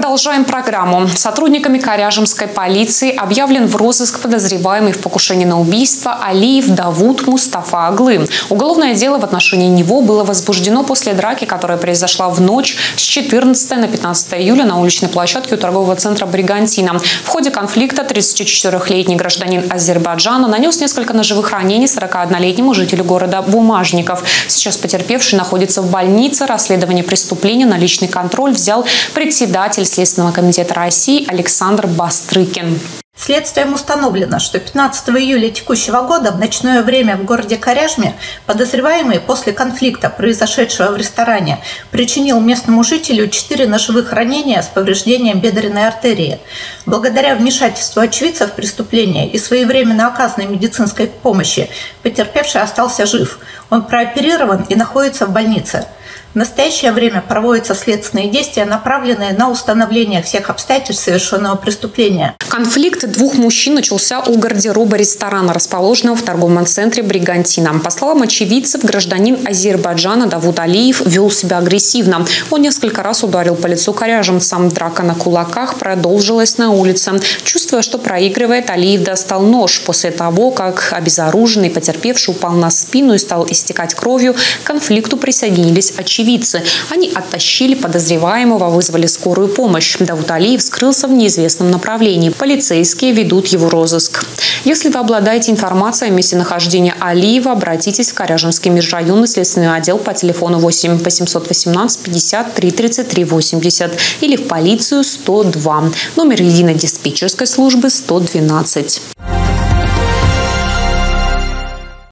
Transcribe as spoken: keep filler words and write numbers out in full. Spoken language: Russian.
Продолжаем программу. Сотрудниками Коряжемской полиции объявлен в розыск подозреваемый в покушении на убийство Алиев Давуд Мустафа Аглы. Уголовное дело в отношении него было возбуждено после драки, которая произошла в ночь с четырнадцатого на пятнадцатое июля на уличной площадке у торгового центра «Бригантина». В ходе конфликта тридцатичетырёхлетний гражданин Азербайджана нанес несколько ножевых ранений сорокаоднолетнему жителю города Бумажников. Сейчас потерпевший находится в больнице. Расследование преступления на личный контроль взял председатель Следственного комитета России Александр Бастрыкин. Следствием установлено, что пятнадцатого июля текущего года в ночное время в городе Коряжме подозреваемый после конфликта, произошедшего в ресторане, причинил местному жителю четыре ножевых ранения с повреждением бедренной артерии. Благодаря вмешательству очевидцев преступления и своевременно оказанной медицинской помощи потерпевший остался жив. Он прооперирован и находится в больнице. В настоящее время проводятся следственные действия, направленные на установление всех обстоятельств совершенного преступления. Конфликт двух мужчин начался у гардероба ресторана, расположенного в торговом центре «Бригантина». По словам очевидцев, гражданин Азербайджана Давуд Алиев вел себя агрессивно. Он несколько раз ударил по лицу коряжемцам. Драка на кулаках продолжилась на улице. Чувствуя, что проигрывает, Алиев достал нож. После того, как обезоруженный потерпевший упал на спину и стал истекать кровью, к конфликту присоединились очевидцы. Они оттащили подозреваемого, вызвали скорую помощь. Давуд Алиев скрылся в неизвестном направлении. Полицейские ведут его розыск. Если вы обладаете информацией о месте нахождения Алиева, обратитесь в Коряжемский межрайонный следственный отдел по телефону восемь восемьсот восемнадцать пятьдесят три тридцать три восемьдесят или в полицию сто два. Номер единой диспетчерской службы сто двенадцать.